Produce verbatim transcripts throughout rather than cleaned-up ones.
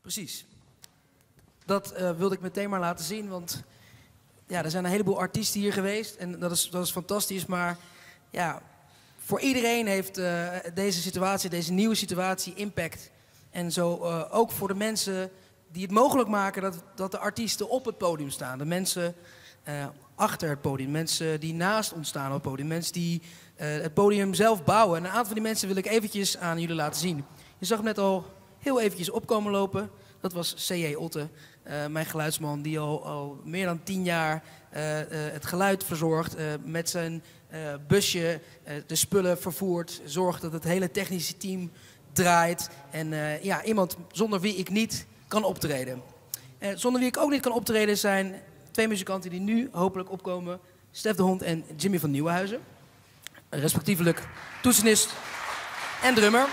Precies. Dat uh, wilde ik meteen maar laten zien, want ja, er zijn een heleboel artiesten hier geweest en dat is, dat is fantastisch, maar ja, voor iedereen heeft uh, deze situatie, deze nieuwe situatie impact. En zo uh, ook voor de mensen die het mogelijk maken dat, dat de artiesten op het podium staan. De mensen uh, achter het podium, mensen die naast ons staan op het podium, mensen die uh, het podium zelf bouwen. En een aantal van die mensen wil ik eventjes aan jullie laten zien. Je zag hem net al heel eventjes opkomen lopen. Dat was C J Otte, uh, mijn geluidsman die al, al meer dan tien jaar uh, uh, het geluid verzorgt. Uh, met zijn uh, busje uh, de spullen vervoert, zorgt dat het hele technische team draait. En uh, ja, iemand zonder wie ik niet kan optreden. Uh, zonder wie ik ook niet kan optreden zijn twee muzikanten die nu hopelijk opkomen. Stef de Hond en Jimmy van Nieuwenhuizen. Uh, respectievelijk toetsenist en drummer.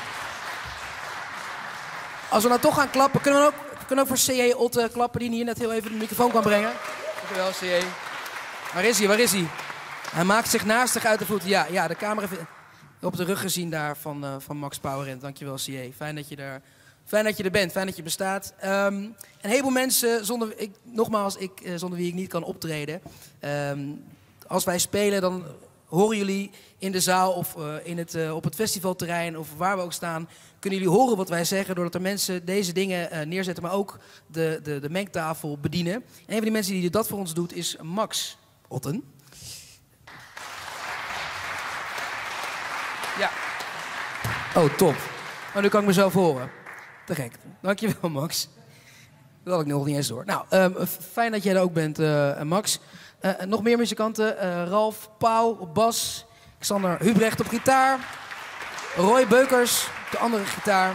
Als we nou toch gaan klappen, kunnen we ook, kunnen we ook voor C J Otte klappen die hier net heel even de microfoon kan brengen. Dankjewel C J. Waar is hij, waar is hij? Hij maakt zich naastig uit de voeten. Ja, ja, de camera heeft op de rug gezien daar van, uh, van Max Powerend. Dankjewel C J. Fijn dat je er, fijn dat je er bent, fijn dat je bestaat. Um, een heleboel mensen, zonder, ik, nogmaals, ik, uh, zonder wie ik niet kan optreden. Um, als wij spelen, dan horen jullie in de zaal of uh, in het, uh, op het festivalterrein of waar we ook staan, kunnen jullie horen wat wij zeggen doordat er mensen deze dingen uh, neerzetten, maar ook de, de, de mengtafel bedienen. En een van die mensen die dat voor ons doet is Max Otten. Ja. Oh, top. Maar nu kan ik mezelf horen. Te gek. Dankjewel, Max. Dat had ik nog niet eens door. Nou, um, fijn dat jij er ook bent, uh, Max. Uh, nog meer muzikanten. Uh, Ralf Pauw op bas. Xander Hubrecht op gitaar. Roy Beukers op de andere gitaar.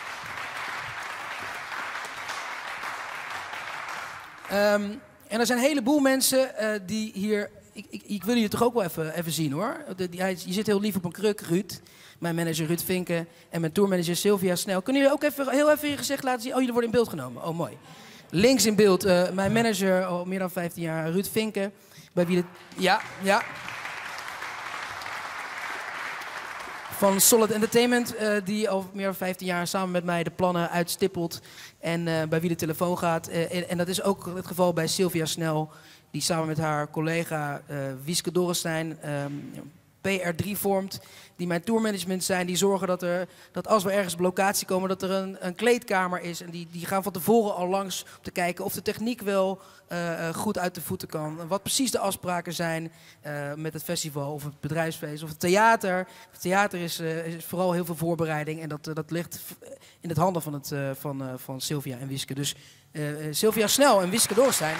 Um, en er zijn een heleboel mensen uh, die hier... Ik, ik, ik wil je toch ook wel even, even zien, hoor. De, die, hij, je zit heel lief op een kruk, Ruud. Mijn manager Ruud Vinken en mijn tourmanager Sylvia Snel. Kunnen jullie ook even, heel even je gezicht laten zien? Oh, jullie worden in beeld genomen. Oh, mooi. Links in beeld, uh, mijn manager, al meer dan vijftien jaar, Ruud Vinken. Bij wie het... Ja, ja. Van Solid Entertainment, uh, die al meer dan vijftien jaar samen met mij de plannen uitstippelt. En uh, bij wie de telefoon gaat. Uh, en, en dat is ook het geval bij Sylvia Snel, die samen met haar collega uh, Wieske Dorrestein um, P R drie vormt. Die mijn tourmanagement zijn, die zorgen dat, er, dat als we ergens op locatie komen, dat er een, een kleedkamer is. En die, die gaan van tevoren al langs om te kijken of de techniek wel uh, goed uit de voeten kan. Wat precies de afspraken zijn uh, met het festival of het bedrijfsfeest of het theater. Het theater is, uh, is vooral heel veel voorbereiding en dat, uh, dat ligt in het handen van, het, uh, van, uh, van Sylvia en Wieske. Dus uh, uh, Sylvia Snel en Wieske Dorrestein.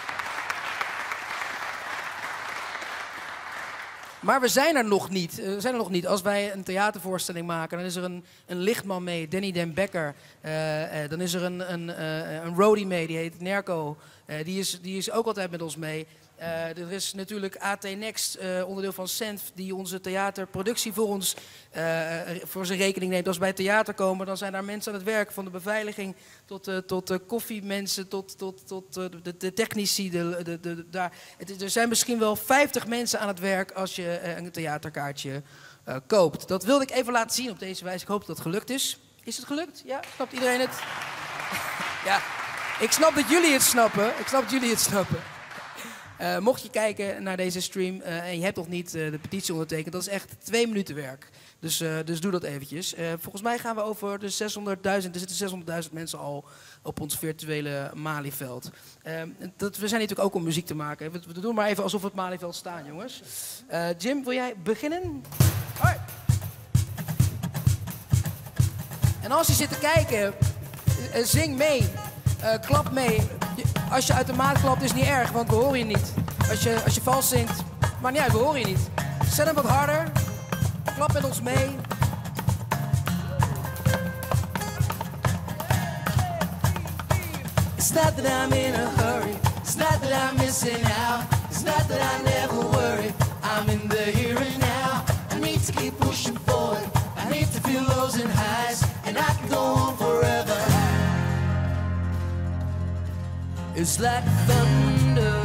Maar we zijn er nog niet. We zijn er nog niet. Als wij een theatervoorstelling maken, dan is er een, een lichtman mee, Danny Den Becker. Uh, uh, dan is er een, een, uh, een roadie mee, die heet Nerco. Uh, die, is, die is ook altijd met ons mee. Uh, er is natuurlijk A T Next, uh, onderdeel van Senf, die onze theaterproductie voor ons uh, voor zijn rekening neemt. Als wij theater komen, dan zijn daar mensen aan het werk, van de beveiliging tot, uh, tot uh, koffiemensen, tot, tot, tot uh, de, de technici. De, de, de, daar. Het, er zijn misschien wel vijftig mensen aan het werk als je uh, een theaterkaartje uh, koopt. Dat wilde ik even laten zien op deze wijze. Ik hoop dat het gelukt is. Is het gelukt? Ja? Snapt iedereen het? Ja. Ik snap dat jullie het snappen. Ik snap dat jullie het snappen. Uh, mocht je kijken naar deze stream uh, en je hebt nog niet uh, de petitie ondertekend, dat is echt twee minuten werk. Dus, uh, dus doe dat eventjes. Uh, volgens mij gaan we over de zeshonderdduizend, er zitten zeshonderdduizend mensen al op ons virtuele Malieveld. Uh, dat, we zijn natuurlijk ook om muziek te maken. We, we doen maar even alsof we het Malieveld staan, jongens. Uh, Jim, wil jij beginnen? Hoi. En als je zit te kijken, uh, zing mee, uh, klap mee. Als je uit de maat klapt is niet erg, want we horen je niet. Als je, als je vals zingt, maar niet uit, we horen je niet. Zet hem wat harder. Klap met ons mee. It's not that I'm in a hurry. It's not that I'm missing out. It's not that I never worry. I'm in the here and now. I need to keep pushing forward. I need to feel lows and highs. And I can go on forever. It's like thunder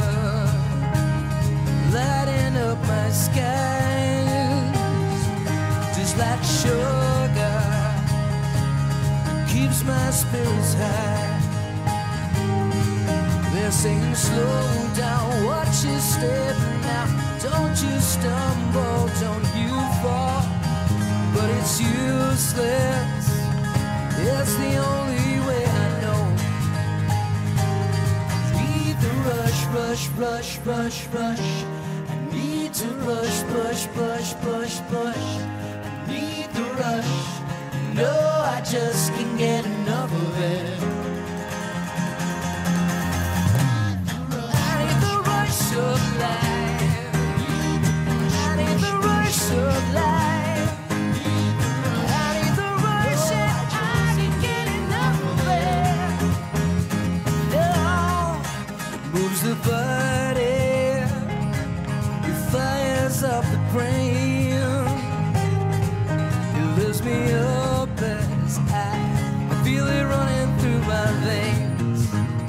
lighting up my skies, just like sugar keeps my spirits high. they're saying slow down, watch your step now. Don't you stumble, don't you fall. But it's useless, it's the only way I know. Need the rush, rush, rush, rush, rush. I need to rush, push, push, push, push. I need the rush. No, I just can't get enough of it. I need the rush of life. I need the rush of life. I need the rush and I can't get enough of it. No, moves the body, it fires up the brain, it lifts me up. I feel it running through my veins.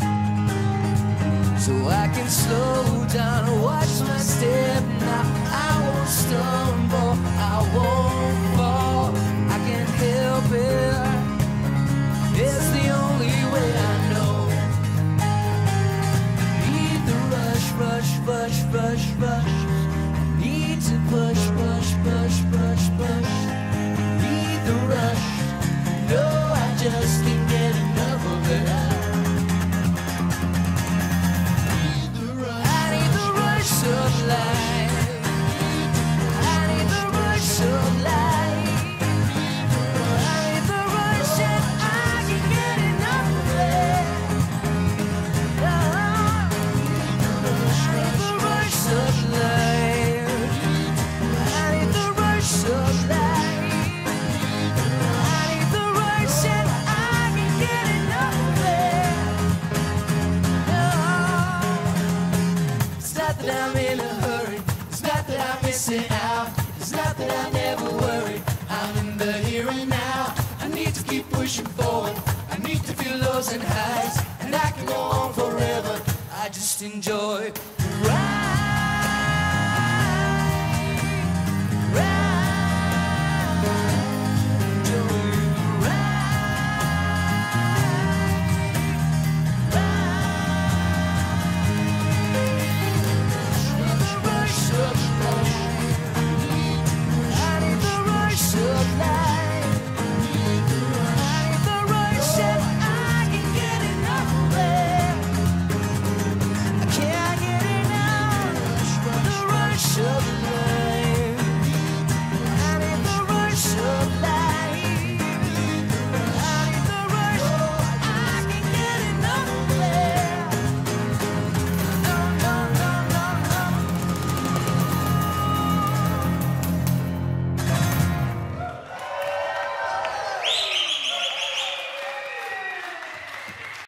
So I can slow down and watch my step now. I won't stumble, I won't fall. I can't help it, it's the only way I know. Need the rush, rush, rush, rush, rush. I need to push, push, push, push, push. Need the rush. No, I just can't get enough of it. I need the rush of life. I need the rush of life. I need the rush and I can't get enough of it. I need the rush of life. I need the rush of life. I'm in a hurry, it's not that I'm missing out, it's not that I never worry, I'm in the here and now. I need to keep pushing forward, I need to feel lows and highs, and I can go on forever. I just enjoy